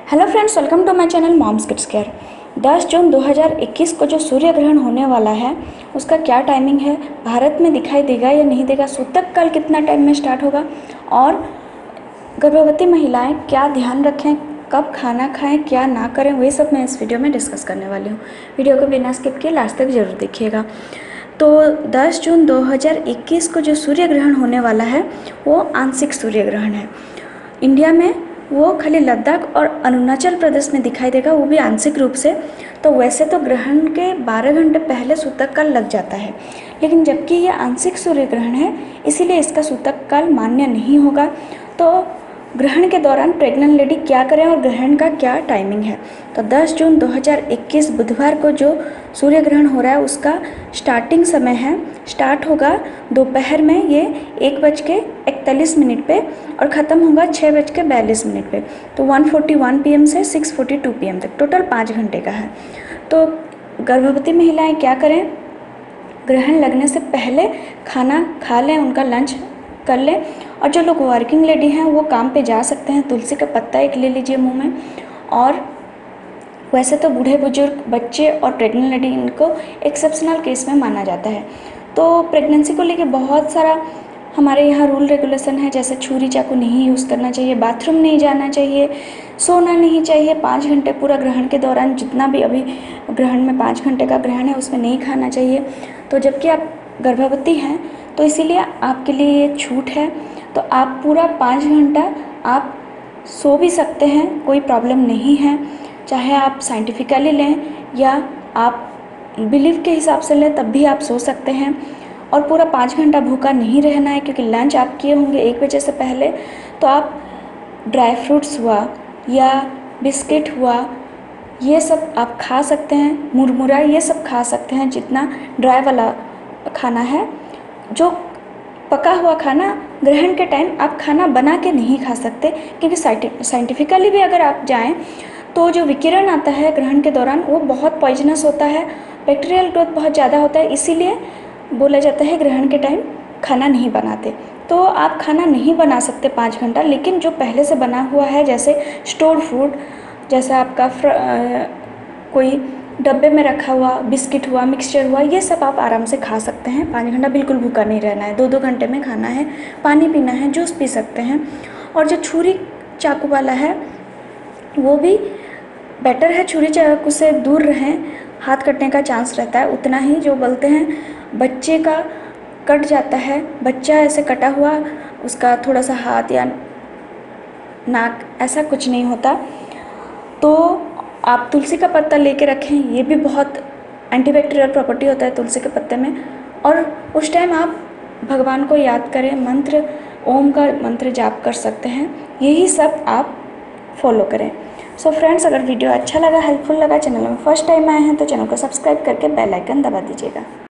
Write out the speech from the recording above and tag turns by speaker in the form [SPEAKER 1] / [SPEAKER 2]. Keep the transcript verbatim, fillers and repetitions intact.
[SPEAKER 1] Hello friends, welcome to my channel moms kids care. दस जून दो हज़ार इक्कीस को जो सूर्य ग्रहण होने वाला है उसका क्या टाइमिंग है, भारत में दिखाई देगा या नहीं देगा, सूतक काल कितना टाइम में स्टार्ट होगा और गर्भवती महिलाएं क्या ध्यान रखें, कब खाना खाएं, क्या ना करें, वही सब मैं इस वीडियो में डिस्कस करने वाली हूँ। वीडियो को बिना स्किप किए लास्ट तक जरूर देखिएगा। तो दस जून दो हज़ार इक्कीस को जो सूर्य ग्रहण होने वाला है वो आंशिक सूर्य ग्रहण है। इंडिया में वो खाली लद्दाख और अरुणाचल प्रदेश में दिखाई देगा, वो भी आंशिक रूप से। तो वैसे तो ग्रहण के बारह घंटे पहले सूतक काल लग जाता है, लेकिन जबकि ये आंशिक सूर्य ग्रहण है इसीलिए इसका सूतक काल मान्य नहीं होगा। तो ग्रहण के दौरान प्रेग्नेंट लेडी क्या करें और ग्रहण का क्या टाइमिंग है। तो दस जून दो हज़ार इक्कीस बुधवार को जो सूर्य ग्रहण हो रहा है उसका स्टार्टिंग समय है, स्टार्ट होगा दोपहर में ये एक बज के इकतालीस मिनट पे और ख़त्म होगा छः बज के बयालीस मिनट पे। तो one forty one P M से six forty two P M तक टोटल पाँच घंटे का है। तो गर्भवती महिलाएं क्या करें, ग्रहण लगने से पहले खाना खा लें, उनका लंच कर लें। और जो लोग वर्किंग लेडी हैं वो काम पे जा सकते हैं, तुलसी का पत्ता एक ले लीजिए मुंह में। और वैसे तो बूढ़े बुजुर्ग, बच्चे और प्रेग्नेंट लेडी इनको एक्सेप्शनल केस में माना जाता है। तो प्रेगनेंसी को लेके बहुत सारा हमारे यहाँ रूल रेगुलेशन है, जैसे छुरी चाकू नहीं यूज़ करना चाहिए, बाथरूम नहीं जाना चाहिए, सोना नहीं चाहिए, पाँच घंटे पूरा ग्रहण के दौरान जितना भी अभी ग्रहण में पाँच घंटे का ग्रहण है उसमें नहीं खाना चाहिए। तो जबकि आप गर्भवती हैं तो इसीलिए आपके लिए ये छूट है। तो आप पूरा पाँच घंटा आप सो भी सकते हैं, कोई प्रॉब्लम नहीं है। चाहे आप साइंटिफिकली लें या आप बिलीव के हिसाब से लें तब भी आप सो सकते हैं। और पूरा पाँच घंटा भूखा नहीं रहना है, क्योंकि लंच आप किए होंगे एक बजे से पहले। तो आप ड्राई फ्रूट्स हुआ या बिस्किट हुआ ये सब आप खा सकते हैं, मुरमुरा ये सब खा सकते हैं। जितना ड्राई वाला खाना है, जो पका हुआ खाना ग्रहण के टाइम आप खाना बना के नहीं खा सकते, क्योंकि साइंटिफिकली भी अगर आप जाएं तो जो विकिरण आता है ग्रहण के दौरान वो बहुत पॉइजनस होता है, बैक्टीरियल ग्रोथ बहुत ज़्यादा होता है। इसीलिए बोला जाता है ग्रहण के टाइम खाना नहीं बनाते। तो आप खाना नहीं बना सकते पाँच घंटा, लेकिन जो पहले से बना हुआ है जैसे स्टोर फूड, जैसे आपका कोई डब्बे में रखा हुआ बिस्किट हुआ, मिक्सचर हुआ, ये सब आप आराम से खा सकते हैं। पाँच घंटा बिल्कुल भूखा नहीं रहना है, दो दो घंटे में खाना है, पानी पीना है, जूस पी सकते हैं। और जो छुरी चाकू वाला है वो भी बेटर है, छुरी चाकू से दूर रहें, हाथ कटने का चांस रहता है उतना ही। जो बोलते हैं बच्चे का कट जाता है, बच्चा ऐसे कटा हुआ उसका थोड़ा सा हाथ या नाक ऐसा कुछ नहीं होता। तो आप तुलसी का पत्ता लेके रखें, ये भी बहुत एंटीबैक्टीरियल प्रॉपर्टी होता है तुलसी के पत्ते में। और उस टाइम आप भगवान को याद करें, मंत्र ओम का मंत्र जाप कर सकते हैं। यही सब आप फॉलो करें। सो so फ्रेंड्स, अगर वीडियो अच्छा लगा, हेल्पफुल लगा, चैनल में फर्स्ट टाइम आए हैं तो चैनल को सब्सक्राइब करके बेल आइकन दबा दीजिएगा।